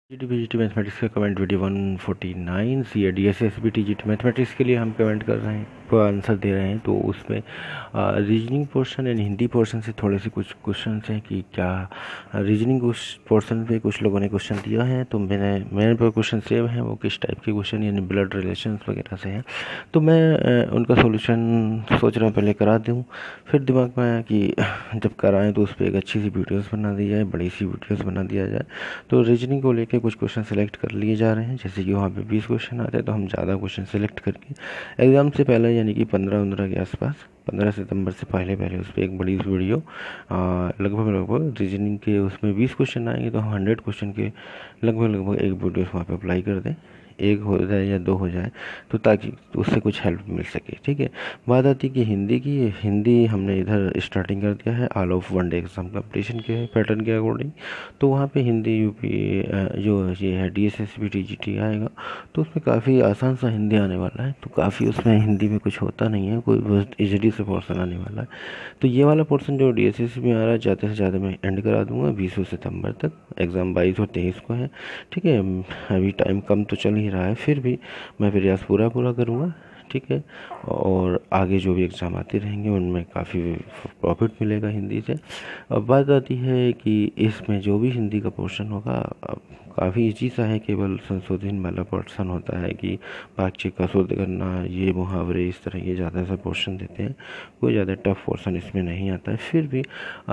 GT mathematics का comment video 149 C D S S B T GT mathematics के लिए हम कमेंट कर रहे हैं, आंसर दे रहे हैं। तो उसमें reasoning portion and Hindi portion से थोड़े से कुछ क्वेश्चन हैं कि क्या रीजनिंग उस पोर्शन पे कुछ लोगों ने क्वेश्चन दिया है, तो मेरे पर क्वेश्चन सेव हैं, वो किस टाइप के क्वेश्चन यानी ब्लड रिलेशंस वगैरह से हैं। तो मैं उनका सोल्यूशन सोच रहा हूँ पहले करा दूँ, फिर दिमाग में आया कि जब कराएं तो उस पर एक अच्छी सी वीडियोस बना दी जाए, बड़ी सी वीडियोस बना दिया जाए। तो रीजनिंग को लेके कुछ क्वेश्चन सेलेक्ट कर लिए जा रहे हैं, जैसे कि वहाँ पे 20 क्वेश्चन आते हैं, तो हम ज़्यादा क्वेश्चन सेलेक्ट करके एग्ज़ाम से पहले यानी कि 15 के आसपास 15 सितंबर से पहले उस पर एक बड़ी वीडियो लगभग रीजनिंग के उसमें 20 क्वेश्चन आएंगे, तो हम 100 क्वेश्चन के लगभग एक वीडियो वहाँ पे अप्लाई कर दें, एक हो जाए या दो हो जाए, तो ताकि उससे कुछ हेल्प मिल सके। ठीक है, बात आती है कि हिंदी की। हिंदी हमने इधर स्टार्टिंग कर दिया है all of one day exam competition के पैटर्न के अकॉर्डिंग। तो वहाँ पे हिंदी यूपी जो ये है DSSB TGT आएगा, तो उसमें काफ़ी आसान सा हिंदी आने वाला है। तो काफ़ी उसमें हिंदी में कुछ होता नहीं है, कोई बहुत ईजिली से पोर्सन आने वाला है। तो ये वाला पोर्सन जो DSSB में आ रहा है, ज़्यादा से ज़्यादा मैं एंड करा दूंगा 20 सितंबर तक। एग्ज़ाम 22 और 23 को है। ठीक है, अभी टाइम कम तो चल ही रहा है, फिर भी मैं प्रयास पूरा करूँगा। ठीक है, और आगे जो भी एग्ज़ाम आते रहेंगे उनमें काफ़ी प्रॉफिट मिलेगा हिंदी से। अब बात आती है कि इसमें जो भी हिंदी का पोर्शन होगा काफ़ी ईजी सा है, केवल संशोधन वाला पोर्शन होता है कि वाक्य का शुद्ध करना, ये मुहावरे, इस तरह के ज़्यादा सा पोर्शन देते हैं। कोई ज़्यादा टफ पोर्शन इसमें नहीं आता है। फिर भी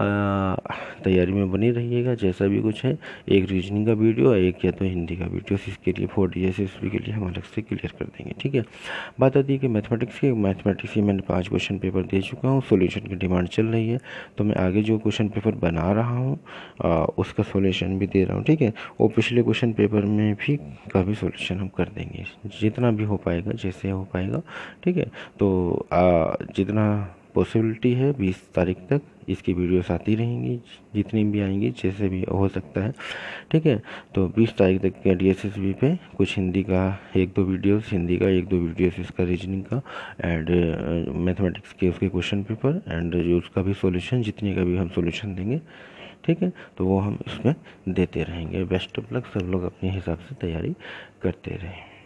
तैयारी में बनी रहिएगा, जैसा भी कुछ है। एक रीजनिंग का वीडियो, एक या तो हिंदी का वीडियो, इसके लिए 4 DSSB के लिए हम अलग से क्लियर कर देंगे। ठीक है, बात आती है कि मैथमेटिक्स की मैंने 5 क्वेश्चन पेपर दे चुका हूँ, सॉल्यूशन की डिमांड चल रही है, तो मैं आगे जो क्वेश्चन पेपर बना रहा हूँ उसका सॉल्यूशन भी दे रहा हूँ। ठीक है, और पिछले क्वेश्चन पेपर में भी का भी सॉल्यूशन हम कर देंगे, जितना भी हो पाएगा, जैसे हो पाएगा। ठीक है, तो जितना पॉसिबिलिटी है 20 तारीख तक इसकी वीडियोस आती रहेंगी, जितनी भी आएंगी, जैसे भी हो सकता है। ठीक है, तो 20 तारीख तक के DSSB पे कुछ हिंदी का 1-2 वीडियोस, हिंदी का 1-2 वीडियोस, इसका रीजनिंग का एंड मैथमेटिक्स के उसके क्वेश्चन पेपर एंड जो उसका भी सॉल्यूशन, जितने का भी हम सॉल्यूशन देंगे। ठीक है, तो वो हम इसमें देते रहेंगे। बेस्ट ऑफ लक, सब लोग अपने हिसाब से तैयारी करते रहें।